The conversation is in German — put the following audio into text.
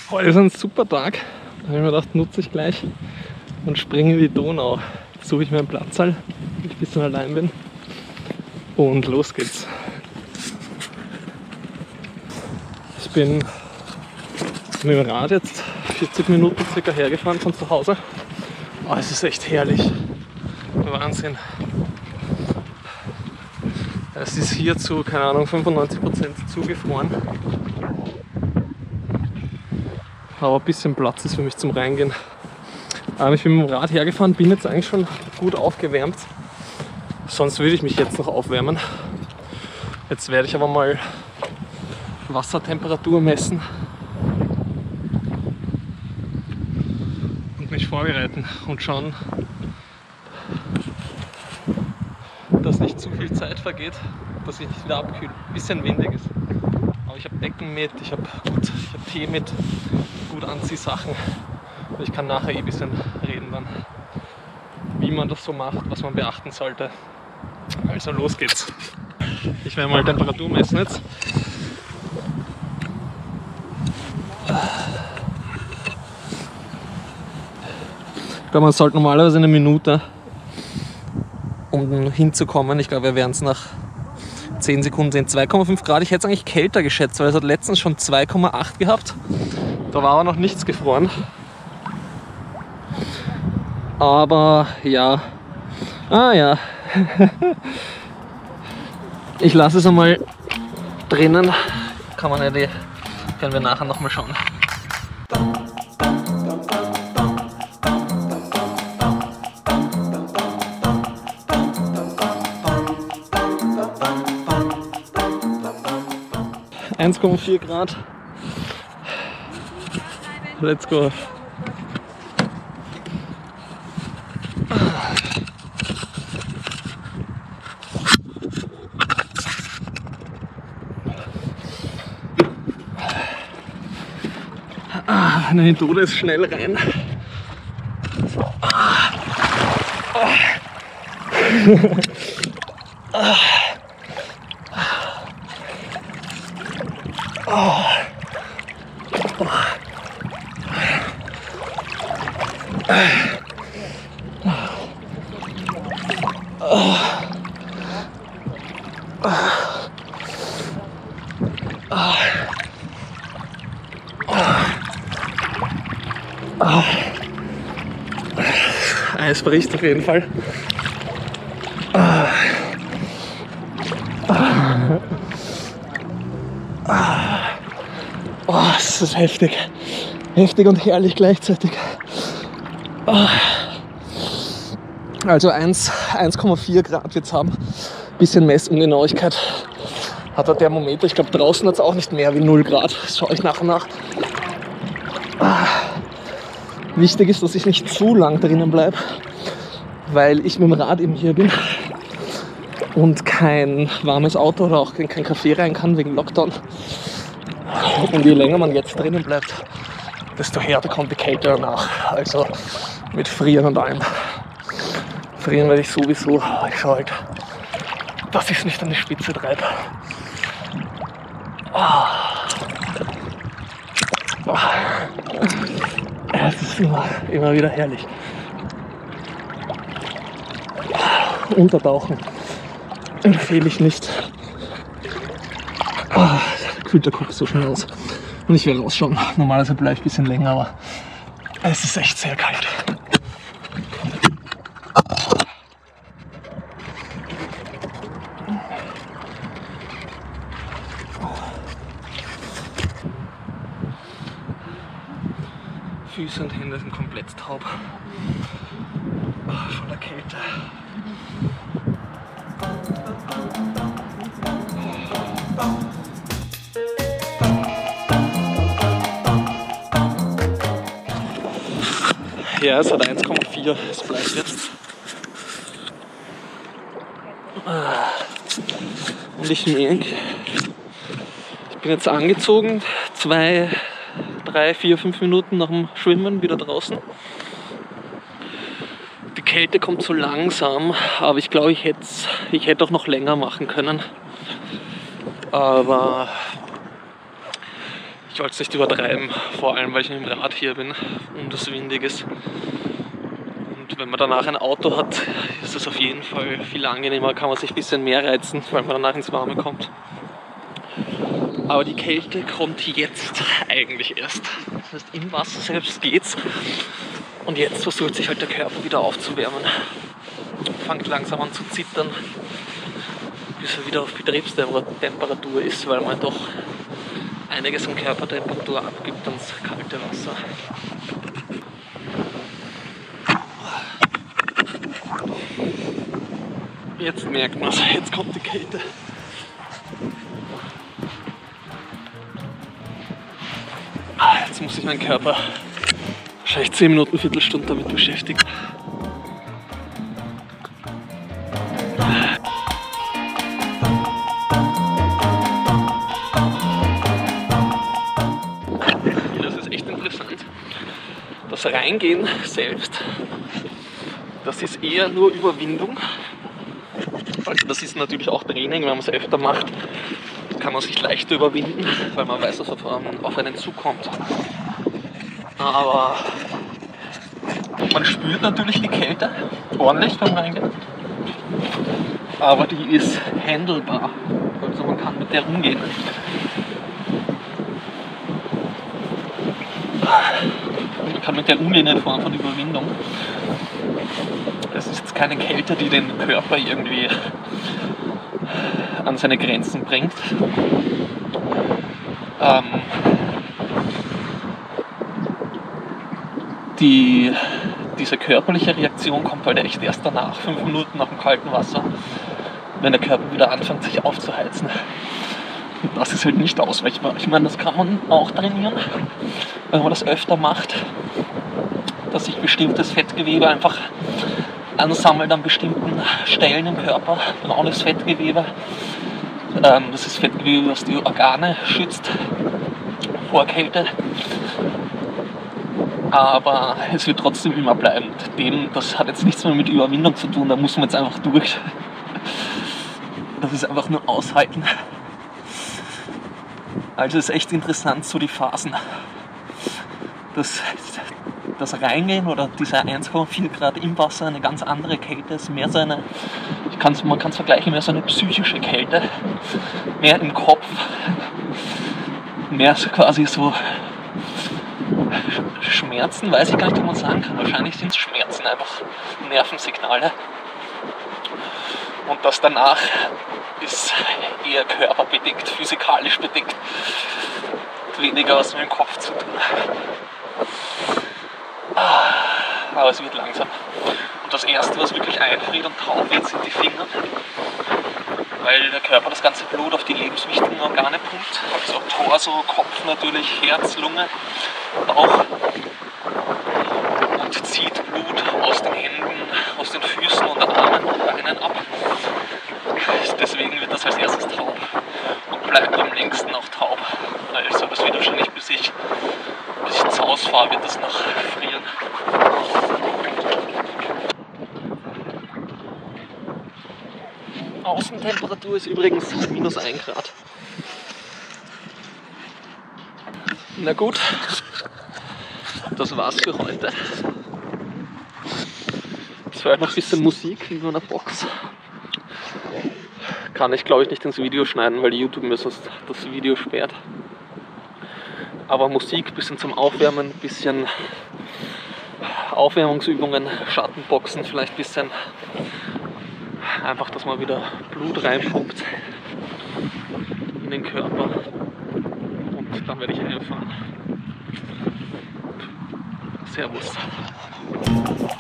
Heute ist ein super Tag. Da habe ich mir gedacht, nutze ich gleich und springe in die Donau. Jetzt suche ich mir einen Platzal, wo ich ein bisschen allein bin. Und los geht's. Ich bin mit dem Rad jetzt 40 Minuten circa hergefahren von zu Hause. Oh, es ist echt herrlich. Wahnsinn. Es ist hier zu, keine Ahnung, 95% zugefroren. Aber ein bisschen Platz ist für mich zum Reingehen. Ich bin mit dem Rad hergefahren, bin jetzt eigentlich schon gut aufgewärmt. Sonst würde ich mich jetzt noch aufwärmen. Jetzt werde ich aber mal Wassertemperatur messen und mich vorbereiten und schauen, dass nicht zu viel Zeit vergeht, dass ich nicht wieder abkühle. Ein bisschen windig ist. Aber ich habe Decken mit, ich habe Tee mit, gut Anziehsachen. Ich kann nachher ein bisschen reden dann, wie man das so macht, was man beachten sollte. Also los geht's. Ich werde mal Temperatur messen jetzt. Ich glaube, man sollte normalerweise eine Minute, um hinzukommen. Ich glaube, wir werden es nach 10 Sekunden sehen. 2,5 Grad. Ich hätte es eigentlich kälter geschätzt, weil es hat letztens schon 2,8 gehabt. Da war aber noch nichts gefroren. Aber ja. Ah ja. Ich lasse es einmal drinnen. Kann man ja können wir nachher nochmal schauen. (1,4 Grad). Let's go. Eine Tode ist schnell rein. Es bricht auf jeden Fall. Oh, es ist heftig. Heftig und herrlich gleichzeitig. Also 1,4 Grad wird es haben. Bisschen Messungenauigkeit hat der Thermometer. Ich glaube, draußen hat es auch nicht mehr wie 0 Grad. Das schaue ich nach und nach. Wichtig ist, dass ich nicht zu lang drinnen bleibe, weil ich mit dem Rad eben hier bin und kein warmes Auto oder auch kein Kaffee rein kann wegen Lockdown. Und je länger man jetzt drinnen bleibt, desto härter kommt die Kälte danach. Also mit Frieren und allem. Frieren werde ich sowieso. Ich schaue halt, dass ich es nicht an die Spitze treibe. Es ist immer wieder herrlich. Untertauchen empfehle ich nicht. Da kühlt der Kopf so schnell aus. Und ich werde rausschauen. Normalerweise bleibe ich ein bisschen länger, aber es ist echt sehr kalt. Füße und Hände sind komplett taub. Voller Kälte. Ja, es hat 1,4, es bleibt jetzt. Und ich merke, ich bin jetzt angezogen, 2, 3, 4, 5 Minuten nach dem Schwimmen wieder draußen. Die Kälte kommt so langsam, aber ich glaube, ich hätte auch noch länger machen können. Aber wollte es nicht übertreiben, vor allem weil ich mit dem Rad hier bin und es windig ist. Und wenn man danach ein Auto hat, ist es auf jeden Fall viel angenehmer, kann man sich ein bisschen mehr reizen, weil man danach ins Warme kommt. Aber die Kälte kommt jetzt eigentlich erst. Das heißt, im Wasser selbst geht's. Und jetzt versucht sich halt der Körper wieder aufzuwärmen. Fängt langsam an zu zittern, bis er wieder auf Betriebstemperatur ist, weil man doch einiges an Körpertemperatur abgibt ans kalte Wasser. Jetzt merkt man es, jetzt kommt die Kälte. Jetzt muss ich meinen Körper wahrscheinlich 10 Minuten, Viertelstunde damit beschäftigen. Das ist echt interessant. Das Reingehen selbst, das ist eher nur Überwindung. Also das ist natürlich auch Training, wenn man es öfter macht, kann man sich leichter überwinden, weil man weiß, was auf einen zukommt. Aber man spürt natürlich die Kälte ordentlich beim Reingehen, aber die ist handelbar, also man kann mit der umgehen. Man kann mit der umgehen in Form von Überwindung. Das ist jetzt keine Kälte, die den Körper irgendwie an seine Grenzen bringt. Diese körperliche Reaktion kommt halt echt erst danach, 5 Minuten nach dem kalten Wasser, wenn der Körper wieder anfängt, sich aufzuheizen. Und das ist halt nicht ausweichbar. Ich meine, das kann man auch trainieren, wenn man das öfter macht, dass sich bestimmtes Fettgewebe einfach ansammelt an bestimmten Stellen im Körper, braunes Fettgewebe. Das ist Fettgewebe, das die Organe schützt vor Kälte. Aber es wird trotzdem immer bleiben. Das hat jetzt nichts mehr mit Überwindung zu tun, da muss man jetzt einfach durch. Das ist einfach nur aushalten. Also es ist echt interessant, so die Phasen. Das Reingehen oder dieser 1,4 Grad im Wasser, eine ganz andere Kälte, ist mehr so eine, man kann es vergleichen, mehr so eine psychische Kälte, mehr im Kopf, mehr so quasi so Schmerzen, weiß ich gar nicht, wie man sagen kann. Wahrscheinlich sind es Schmerzen, einfach Nervensignale. Und das danach ist eher körperbedingt, physikalisch bedingt, weniger was mit dem Kopf zu tun. Aber es wird langsam. Und das Erste, was wirklich einfriert und taub wird, sind die Finger. Weil der Körper das ganze Blut auf die lebenswichtigen Organe pumpt. Also Torso, Kopf natürlich, Herz, Lunge, Bauch. Und zieht Blut aus den Händen, aus den Füßen und den Armen und Beinen ab. Deswegen wird das als erstes taub und bleibt am längsten auch taub. Also das wird wahrscheinlich bis ich ins Haus fahre, wird das noch frieren. Außentemperatur ist übrigens -1 Grad. Na gut, das war's für heute. Jetzt höre ich noch ein bisschen Musik in so einer Box. Kann ich, glaube ich, nicht ins Video schneiden, weil YouTube mir sonst das Video sperrt. Aber Musik, ein bisschen zum Aufwärmen, ein bisschen Aufwärmungsübungen, Schattenboxen, vielleicht ein bisschen einfach, dass man wieder Blut reinpumpt in den Körper. Und dann werde ich heimfahren. Servus.